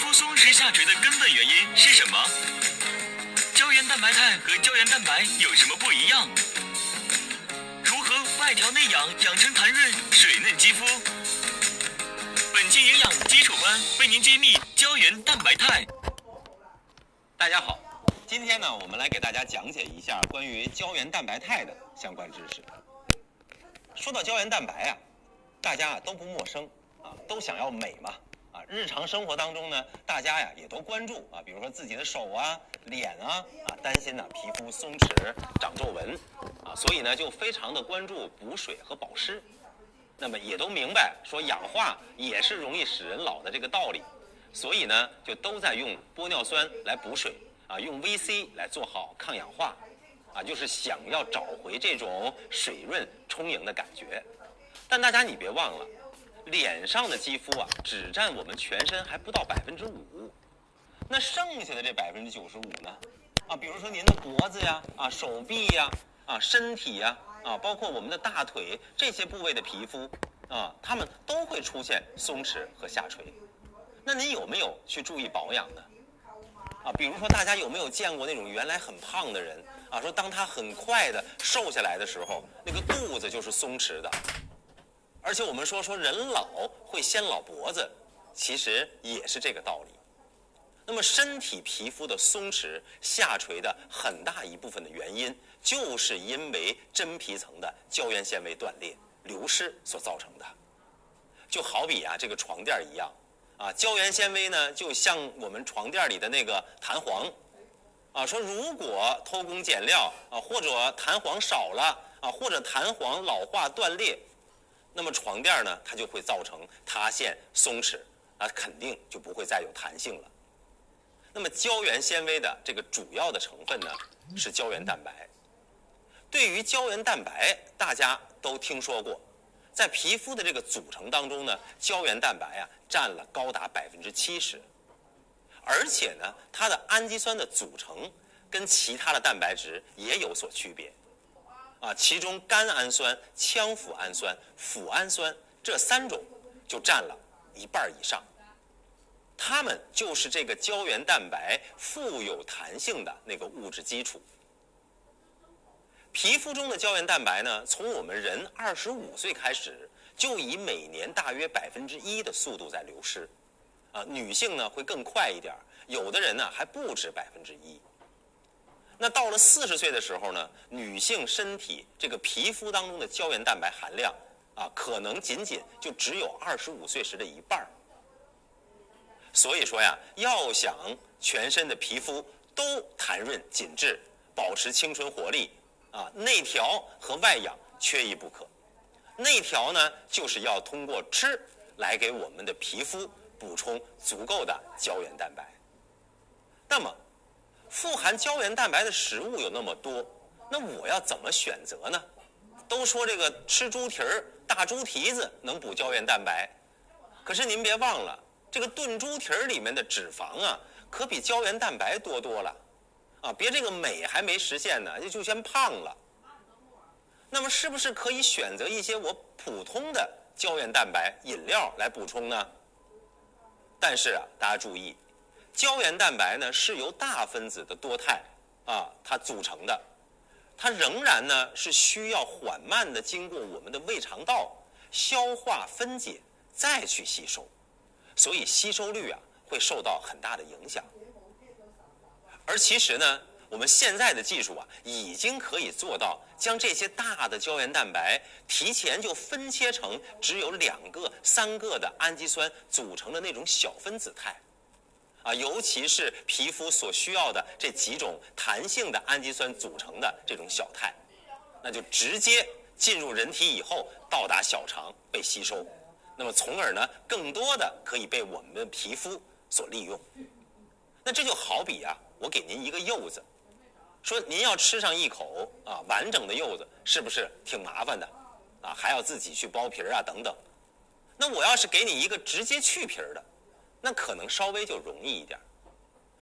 肤松弛下垂的根本原因是什么？胶原蛋白肽和胶原蛋白有什么不一样？如何外调内养，养成弹润水嫩肌肤？本期营养基础班为您揭秘胶原蛋白肽。 大家好，今天呢，我们来给大家讲解一下关于胶原蛋白肽的相关知识。说到胶原蛋白啊，大家都不陌生啊，都想要美嘛啊。日常生活当中呢，大家呀也都关注啊，比如说自己的手啊、脸啊担心呢皮肤松弛、长皱纹啊，所以呢就非常的关注补水和保湿。那么也都明白说氧化也是容易使人老的这个道理，所以呢就都在用玻尿酸来补水啊，用 VC 来做好抗氧化啊，就是想要找回这种水润充盈的感觉。但大家你别忘了，脸上的肌肤啊只占我们全身还不到5%，那剩下的这95%呢啊，比如说您的脖子呀手臂呀身体呀包括我们的大腿这些部位的皮肤啊，它们都会出现松弛和下垂。那您有没有去注意保养呢？啊，比如说大家有没有见过那种原来很胖的人啊，说当他很快的瘦下来的时候，那个肚子就是松弛的。而且我们说人老会先老脖子，其实也是这个道理。那么身体皮肤的松弛下垂的很大一部分的原因，就是因为真皮层的胶原纤维断裂流失所造成的。就好比这个床垫一样啊，胶原纤维呢就像我们床垫里的那个弹簧啊，说如果偷工减料啊，或者弹簧少了啊，或者弹簧老化断裂，那么床垫呢它就会造成塌陷松弛啊，肯定就不会再有弹性了。那么胶原纤维的这个主要的成分呢是胶原蛋白。对于胶原蛋白大家都听说过，在皮肤的这个组成当中呢，胶原蛋白占了高达70%，而且呢它的氨基酸的组成跟其他的蛋白质也有所区别啊，其中甘氨酸、羟脯氨酸、脯氨酸这3种就占了1半以上。它们就是这个胶原蛋白富有弹性的那个物质基础。皮肤中的胶原蛋白呢，从我们人25岁开始，就以每年大约1%的速度在流失，啊，女性呢会更快一点，有的人呢还不止1%。那到了40岁的时候呢，女性身体这个皮肤当中的胶原蛋白含量啊，可能仅仅就只有25岁时的1半。所以说要想全身的皮肤都弹润紧致，保持青春活力啊，内调和外养缺一不可。内调呢，就是要通过吃来给我们的皮肤补充足够的胶原蛋白。那么富含胶原蛋白的食物有那么多，那我要怎么选择呢？都说这个吃猪蹄儿、大猪蹄子能补胶原蛋白，可是您别忘了，这个炖猪蹄儿里面的脂肪可比胶原蛋白多了啊！别这个美还没实现呢，就先胖了。那么是不是可以选择一些我普通的胶原蛋白饮料来补充呢？但是大家注意，胶原蛋白呢是由大分子的多肽它组成的，它仍然呢是需要缓慢的经过我们的胃肠道消化分解再去吸收。所以吸收率会受到很大的影响。而其实呢，我们现在的技术已经可以做到将这些大的胶原蛋白提前就分切成只有2个、3个的氨基酸组成的那种小分子肽啊，尤其是皮肤所需要的这几种弹性的氨基酸组成的这种小肽，那就直接进入人体以后到达小肠被吸收。那么从而呢，更多的可以被我们的皮肤所利用。那这就好比我给您一个柚子，说您要吃上一口完整的柚子，是不是挺麻烦的啊？还要自己去剥皮等等。那我要是给你一个直接去皮的，那可能稍微就容易一点。